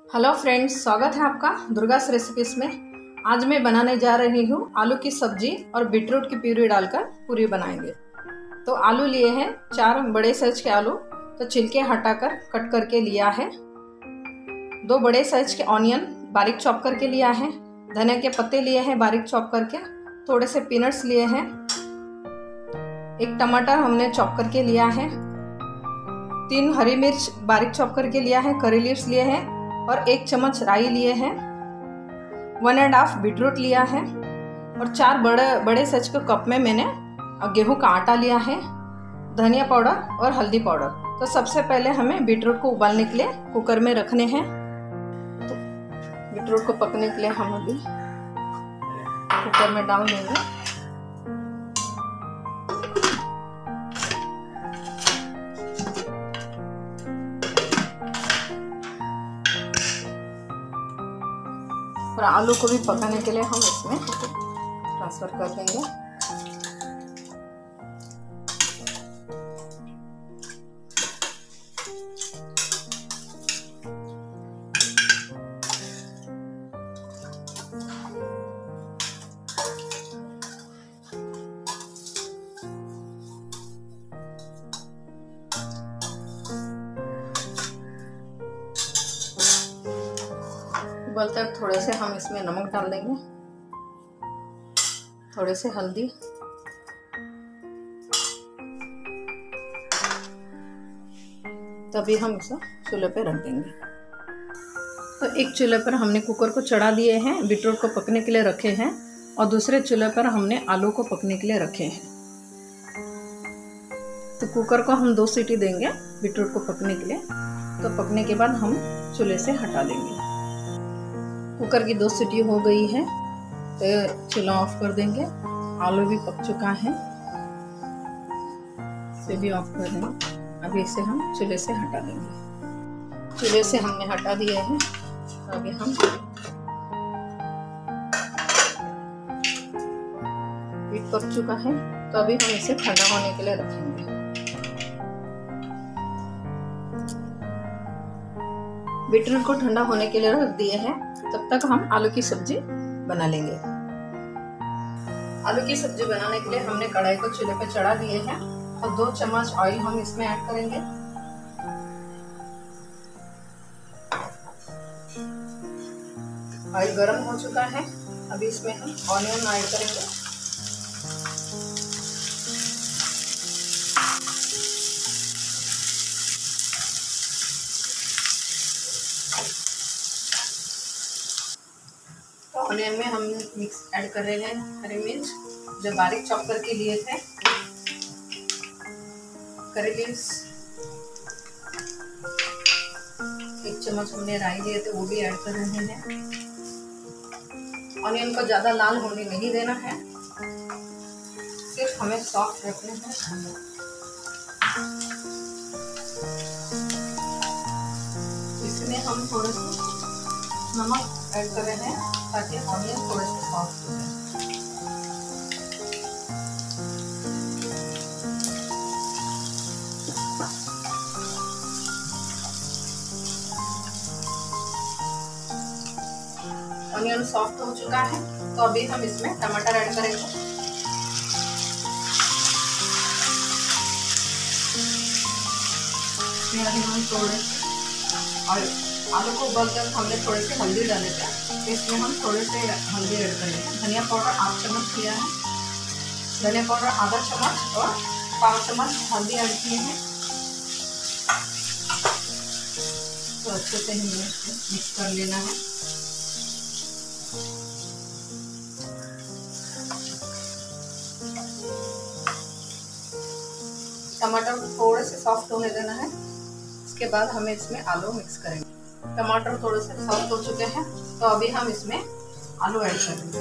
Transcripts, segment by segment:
Hello friends, स्वागत है आपका दुर्गास रेसिपीज में। आज मैं बनाने जा रही हूँ आलू की सब्जी और बीटरूट की प्यूरी डालकर पूरी बनाएंगे। तो आलू लिए हैं 4 बड़े साइज के आलू, तो छिलके हटाकर कट करके लिया है। 2 बड़े साइज के ऑनियन बारीक चॉप करके लिया है। धनिया के पत्ते लिए हैं बारीक चॉप करके। थोड़े से पीनट्स लिए हैं। 1 टमाटर हमने चॉप करके लिया है। 3 हरी मिर्च बारीक चॉप करके लिया है। करी लीव्स लिए हैं और 1 चम्मच राई लिए हैं। 1.5 बीटरूट लिया है और 4 बड़े साइज के कप में मैंने गेहूं का आटा लिया है। धनिया पाउडर और हल्दी पाउडर। तो सबसे पहले हमें बीटरूट को उबालने के लिए कुकर में रखने हैं। तो बीटरूट को पकने के लिए हम अभी कुकर में डाल देंगे। और आलू को भी पकाने के लिए हम इसमें ट्रांसफर कर देंगे। उबलते वक्त थोड़े से हम इसमें नमक डाल देंगे, थोड़े से हल्दी, तभी हम इसे चूल्हे पे रख देंगे। तो एक चूल्हे पर हमने कुकर को चढ़ा दिए हैं, बीटरूट को पकने के लिए रखे हैं, और दूसरे चूल्हे पर हमने आलू को पकने के लिए रखे हैं। तो कुकर को हम 2 सीटी देंगे बीटरूट को पकने के लिए। तो पकने के बाद हम चूल्हे से हटा देंगे। कुकर की 2 सीटी हो गई है, तो चूल्हा ऑफ कर देंगे। आलू भी पक चुका है, इसे भी ऑफ कर देंगे। अभी इसे हम चूल्हे से हटा देंगे। चूल्हे से हमने हटा दिया है। अभी हम बीट पक चुका है, तो अभी हम इसे ठंडा होने के लिए रखेंगे। बीटरूट को ठंडा होने के लिए रख दिए हैं। तब तक हम आलू की सब्जी बना लेंगे। आलू की सब्जी बनाने के लिए हमने कढ़ाई को चूल्हे पे चढ़ा दिए हैं और 2 चम्मच ऑयल हम इसमें ऐड करेंगे। ऑयल गर्म हो चुका है। अभी इसमें हम ऑनियन ऐड करेंगे। ऑनियन में हम मिक्स ऐड कर रहे हैं हरी मिर्च जो बारीक चॉप करके लिए थे, करी लीव्स, 1 चम्मच हमने राई लिए थे वो भी ऐड कर रहे हैं। ऑनियन को ज्यादा लाल होने नहीं देना है, सिर्फ हमें सॉफ्ट रखने हैं। इसमें हम थोड़े से नमक ऐड कर रहे हैं ताकि ऑनियन थोड़े से सॉफ्ट हो जाए। ऑनियन सॉफ्ट हो चुका है, तो अभी हम इसमें टमाटर ऐड करेंगे। अभी हम थोड़े से और आलू को उबालते वक्त हमने थोड़े से हल्दी डाले थे, तो इसमें हम थोड़े से हल्दी ऐड करेंगे। धनिया पाउडर 8 चम्मच लिया है। धनिया पाउडर आधा चम्मच और 5 चम्मच हल्दी ऐड किए हैं। तो अच्छे से हमें मिक्स कर लेना है। टमाटर को थोड़े से सॉफ्ट होने देना है। इसके बाद हमें इसमें आलू मिक्स करेंगे। टमाटर थोड़े से सॉफ्ट हो चुके हैं, तो अभी हम इसमें आलू ऐड करेंगे।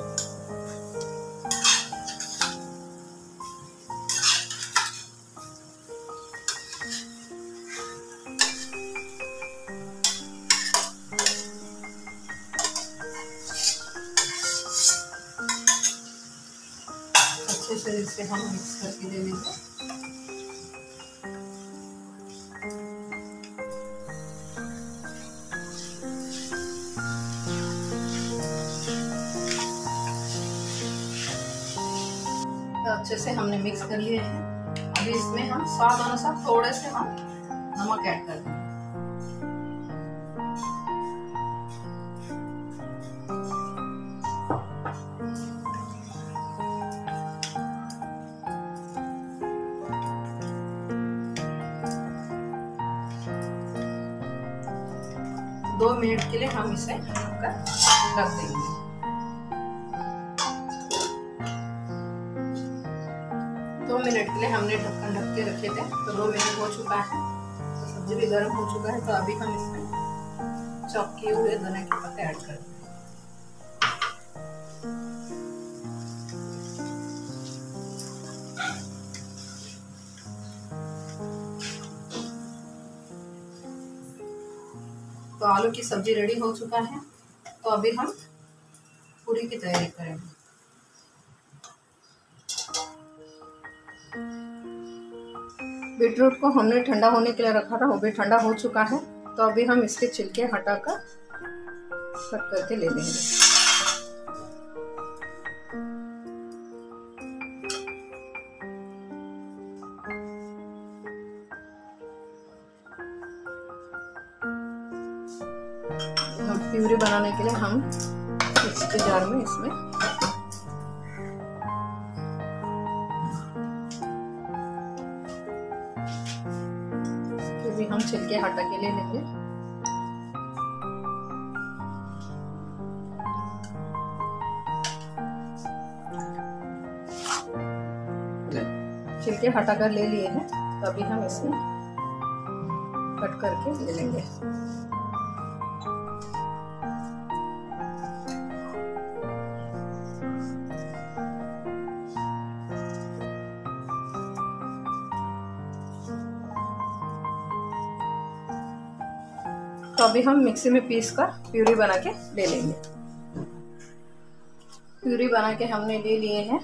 अच्छे से इसे हम मिक्स करके दे देंगे। अच्छे से हमने मिक्स कर लिए हैं। अभी इसमें हम स्वाद अनुसार थोड़े से हम नमक ऐड कर देंगे। दो मिनट के लिए हम इसे ढककर रख देंगे। 2 मिनट के लिए हमने ढक्कन ढक के रखे थे, तो 2 मिनट हो चुका है, तो सब्जी भी गर्म हो चुका है। तो अभी हम इसमें चॉप किए हुए धनिया के पत्ते ऐड कर देंगे। तो आलू की सब्जी रेडी हो चुका है। तो अभी हम पूरी की तैयारी करेंगे। बीटरूट को हमने ठंडा होने के लिए रखा था, वो भी ठंडा हो चुका है। तो अभी हम इसके छिलके हटाकर कट करके ले लेंगे। प्यूरी बनाने के लिए हम मिक्सी जार में इसमें भी हम छिलके हटा के ले लेंगे। छिलके हटा कर ले लिए हैं, तो अभी हम इसमें कट करके ले लेंगे। तो अभी हम मिक्सी में पीस कर प्यूरी बना के ले लेंगे। प्यूरी बना के हमने ले लिए हैं।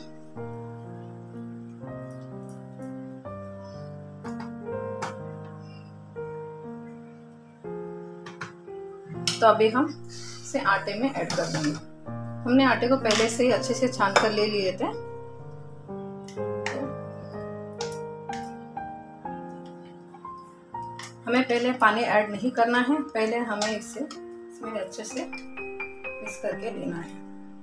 तो अभी हम इसे आटे में ऐड कर देंगे। हमने आटे को पहले से ही अच्छे से छान कर ले लिए थे। हमें पहले पानी ऐड नहीं करना है, पहले हमें इसमें अच्छे से मिक्स करके लेना है।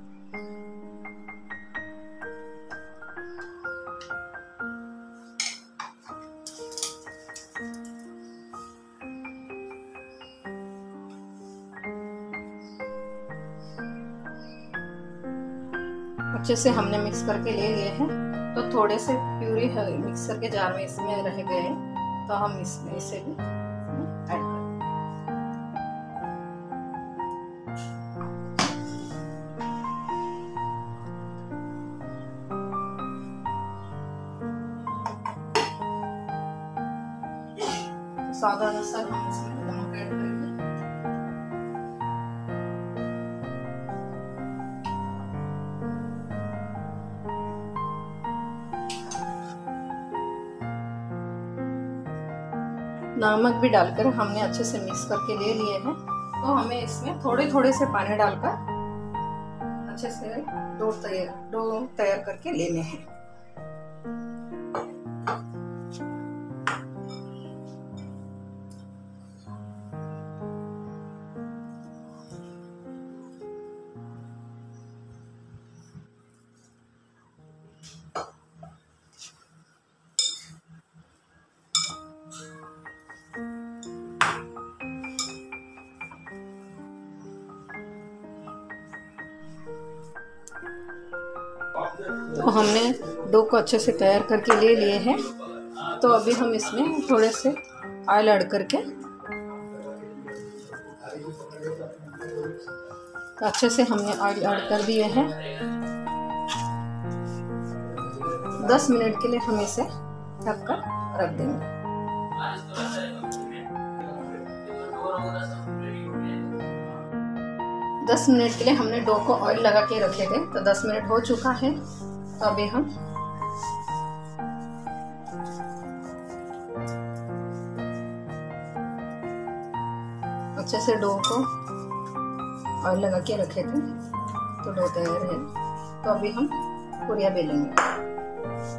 अच्छे से हमने मिक्स करके ले लिए हैं। तो थोड़े से प्यूरी मिक्सर के जार में इसमें रह गए, तो हम इसमें इसे भी ऐड कर स्वाद अनुसार हम इसमें नमक ऐड करेंगे। नमक भी डालकर हमने अच्छे से मिक्स करके ले लिए हैं। तो हमें इसमें थोड़े थोड़े से पानी डालकर अच्छे से डो तैयार करके लेने हैं। तो हमने डो को अच्छे से तैयार करके ले लिए हैं। तो अभी हम इसमें थोड़े से ऑयल ऐड करके तो अच्छे से हमने ऑयल ऐड कर दिए हैं। 10 मिनट के लिए हम इसे ढक कर रख देंगे। दस मिनट के लिए हमने डो को ऑयल लगा के रखे थे। तो 10 मिनट हो चुका है। तो अभी हम अच्छे से डो को ऑयल लगा के रखे थे, तो डो तैयार है। तो अभी हम पूरियां बेलेंगे।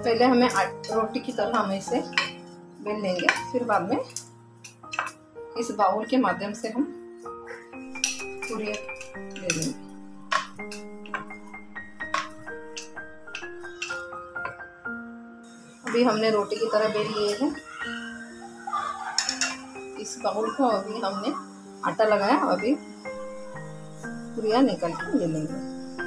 पहले हमें रोटी की तरह हम इसे बेल लेंगे, फिर बाद में इस बाउल के माध्यम से हम पूरी ले लेंगे। अभी हमने रोटी की तरह बेल लिए हैं। इस बाउल को अभी हमने आटा लगाया, अभी पूरियां निकाल के ले लेंगे।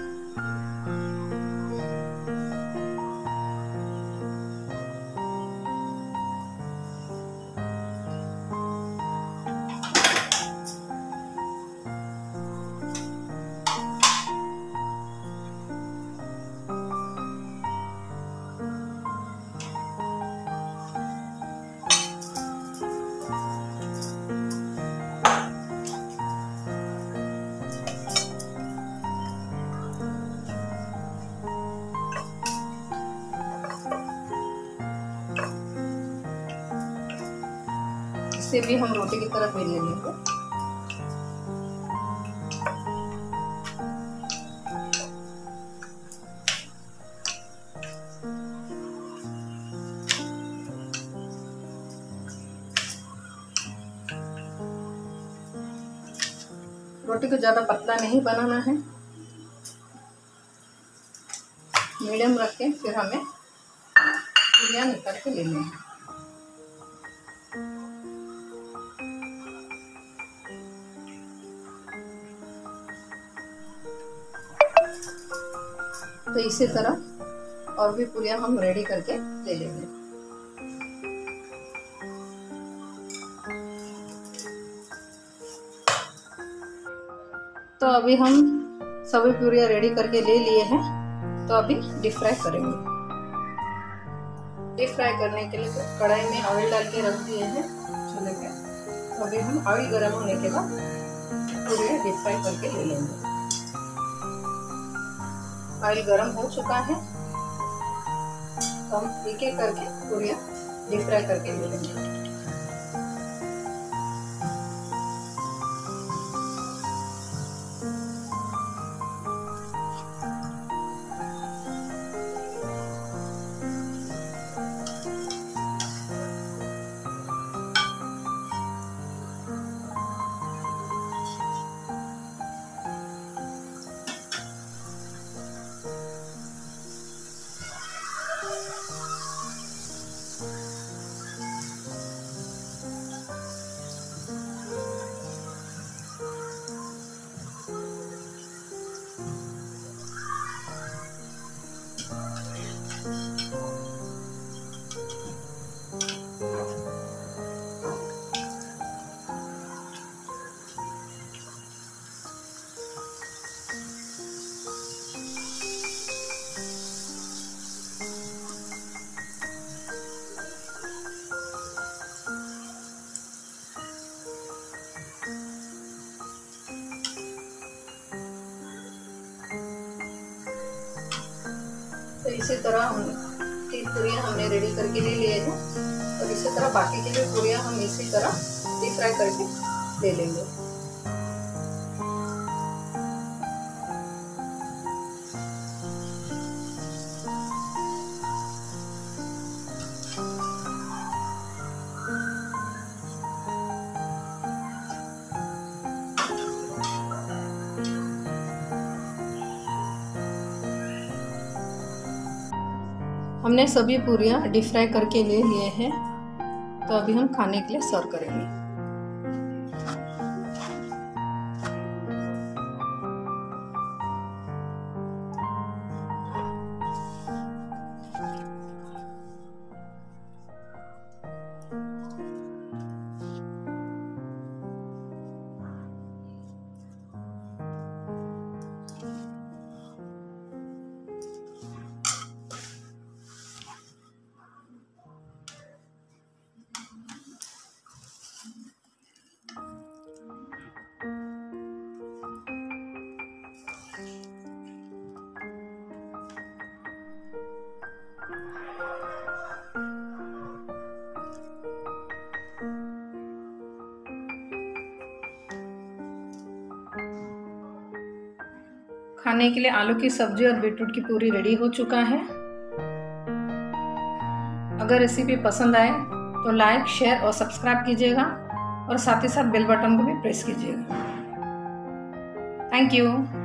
इसे भी हम रोटी की तरह बेल लेंगे। रोटी को ज़्यादा पतला नहीं बनाना है, मीडियम रख के फिर हमें पूरियां निकाल के ले लेंगे। तो इसी तरह और भी पूरियां हम रेडी करके ले लेंगे। तो अभी हम सभी पूरियां रेडी करके ले लिए हैं। तो अभी डीप फ्राई करेंगे। डीप फ्राई करने के लिए कढ़ाई में ऑयल डाल के रख दिए हैं चूल्हे पे। तो अभी हम ऑयल गर्म होने के बाद पूरियां डीप फ्राई करके ले लेंगे। ऑयल गर्म हो चुका है, तो हम एक एक करके पूरियां डीप फ्राई करके ले लेंगे। तो इसी तरह हम 3 पूरियां हमने रेडी करके ले लिए हैं, और इसी तरह बाकी की भी पूरियां हम इसी तरह डीप फ्राई करके ले लेंगे। हमने सभी पूरियां डीप फ्राई करके ले लिए हैं। तो अभी हम खाने के लिए सर्व करेंगे। खाने के लिए आलू की सब्जी और बीटरूट की पूरी रेडी हो चुका है। अगर रेसिपी पसंद आए तो लाइक, शेयर और सब्सक्राइब कीजिएगा और साथ ही साथ बेल बटन को भी प्रेस कीजिएगा। Thank you.